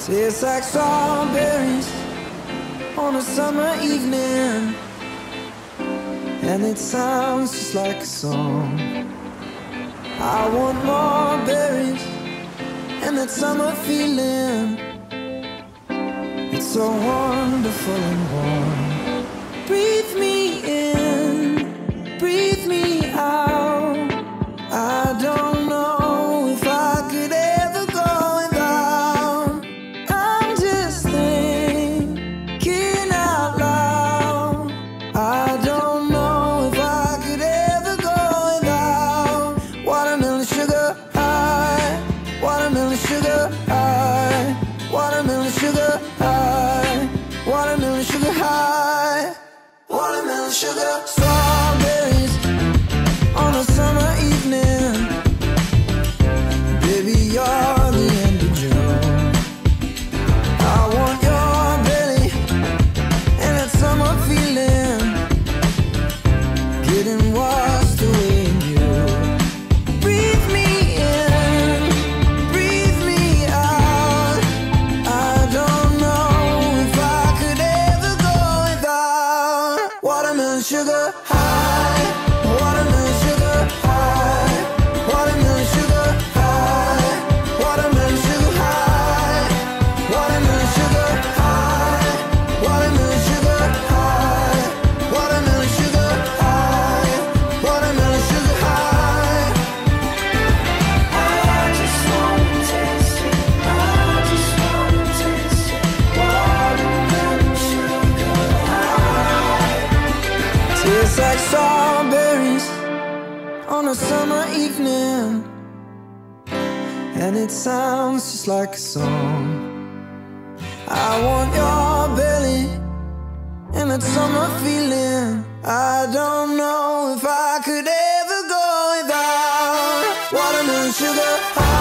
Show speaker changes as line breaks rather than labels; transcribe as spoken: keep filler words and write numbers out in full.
Tastes like strawberries on a summer evening, and it sounds just like a song. I want more berries and that summer feeling. It's so wonderful and warm. Breathe me in, breathe me out. I don't know if I could ever go without. I'm just thinking out loud. I don't know if I could ever go without watermelon sugar high, watermelon sugar high, watermelon sugar high, watermelon sugar high, watermelon sugar. Strawberries on a summer evening, baby, you're the end of June. I want your belly and that summer feeling, getting washed away in you. Breathe me in, breathe me out. I don't know if I could ever go without watermelon sugar high, watermelon sugar high, watermelon sugar high, watermelon sugar high, watermelon sugar high, watermelon sugar high, watermelon sugar high, watermelon sugar high. I just wanna taste it, I just wanna taste it, watermelon sugar high. Tastes like strawberries on a summer evening, and it sounds just like a song. I want your belly and that summer feeling. I don't know if I could ever go without watermelon sugar high.